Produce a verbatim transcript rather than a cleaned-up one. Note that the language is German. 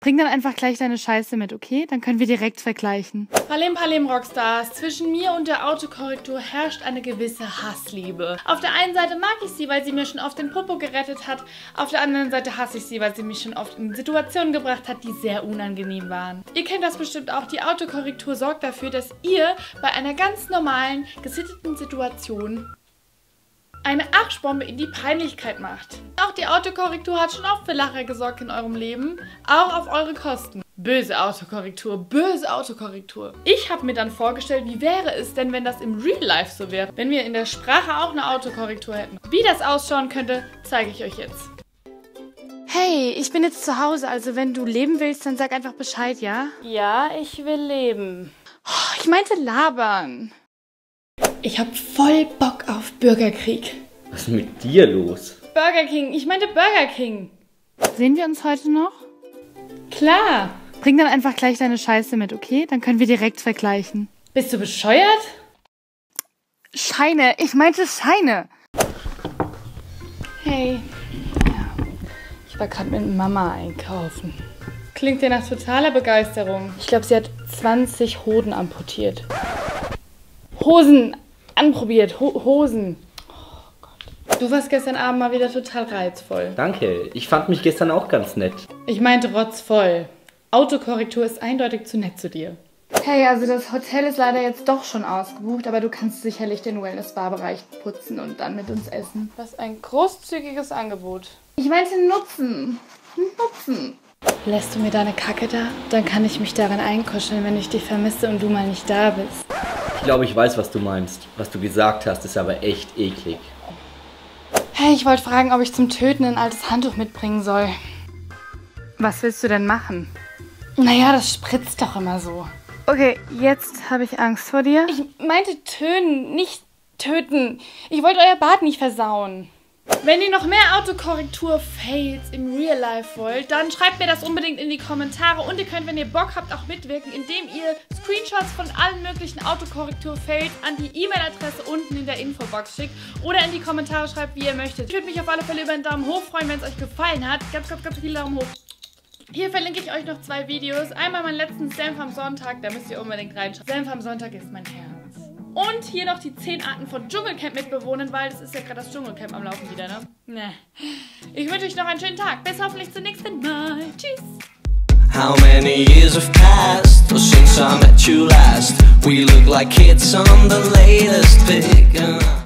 Bring dann einfach gleich deine Scheiße mit, okay? Dann können wir direkt vergleichen. Palim Palim Rockstars, zwischen mir und der Autokorrektur herrscht eine gewisse Hassliebe. Auf der einen Seite mag ich sie, weil sie mir schon oft den Popo gerettet hat. Auf der anderen Seite hasse ich sie, weil sie mich schon oft in Situationen gebracht hat, die sehr unangenehm waren. Ihr kennt das bestimmt auch. Die Autokorrektur sorgt dafür, dass ihr bei einer ganz normalen, gesitteten Situation eine Arschbombe in die Peinlichkeit macht. Auch die Autokorrektur hat schon oft für Lacher gesorgt in eurem Leben, auch auf eure Kosten. Böse Autokorrektur, böse Autokorrektur. Ich habe mir dann vorgestellt, wie wäre es denn, wenn das im Real Life so wäre, wenn wir in der Sprache auch eine Autokorrektur hätten. Wie das ausschauen könnte, zeige ich euch jetzt. Hey, ich bin jetzt zu Hause, also wenn du leben willst, dann sag einfach Bescheid, ja? Ja, ich will leben. Oh, ich meinte labern. Ich hab voll Bock auf Bürgerkrieg. Was ist mit dir los? Burger King, ich meinte Burger King. Sehen wir uns heute noch? Klar. Bring dann einfach gleich deine Scheiße mit, okay? Dann können wir direkt vergleichen. Bist du bescheuert? Scheine, ich meinte Scheine. Hey. Ja, ich war gerade mit Mama einkaufen. Klingt ja nach totaler Begeisterung. Ich glaube, sie hat zwanzig Hoden amputiert. Hosen anprobiert, Ho Hosen. Oh Gott. Du warst gestern Abend mal wieder total reizvoll. Danke, ich fand mich gestern auch ganz nett. Ich meinte rotzvoll. Autokorrektur ist eindeutig zu nett zu dir. Hey, also das Hotel ist leider jetzt doch schon ausgebucht, aber du kannst sicherlich den Wellness-Bar-Bereich putzen und dann mit uns essen. Was ein großzügiges Angebot. Ich meinte Nutzen. Nutzen. Lässt du mir deine Kacke da? Dann kann ich mich daran einkuscheln, wenn ich dich vermisse und du mal nicht da bist. Ich glaube, ich weiß, was du meinst. Was du gesagt hast, ist aber echt eklig. Hey, ich wollte fragen, ob ich zum Töten ein altes Handtuch mitbringen soll. Was willst du denn machen? Naja, das spritzt doch immer so. Okay, jetzt habe ich Angst vor dir. Ich meinte tönen, nicht töten. Ich wollte euer Bad nicht versauen. Wenn ihr noch mehr Autokorrektur-Fails im Real Life wollt, dann schreibt mir das unbedingt in die Kommentare. Und ihr könnt, wenn ihr Bock habt, auch mitwirken, indem ihr Screenshots von allen möglichen Autokorrektur-Fails an die E-Mail-Adresse unten in der Infobox schickt oder in die Kommentare schreibt, wie ihr möchtet. Ich würde mich auf alle Fälle über einen Daumen hoch freuen, wenn es euch gefallen hat. Ganz, ganz, ganz viele Daumen hoch. Hier verlinke ich euch noch zwei Videos. Einmal meinen letzten Senf am Sonntag, da müsst ihr unbedingt reinschauen. Senf am Sonntag ist mein Herz. Und hier noch die zehn Arten von Dschungelcamp-Mitbewohnern, weil das ist ja gerade das Dschungelcamp am Laufen wieder, ne? Ne. Ich wünsche euch noch einen schönen Tag. Bis hoffentlich zum nächsten Mal. Tschüss. How many years have passed since I met you last? We look like kids on the latest pick.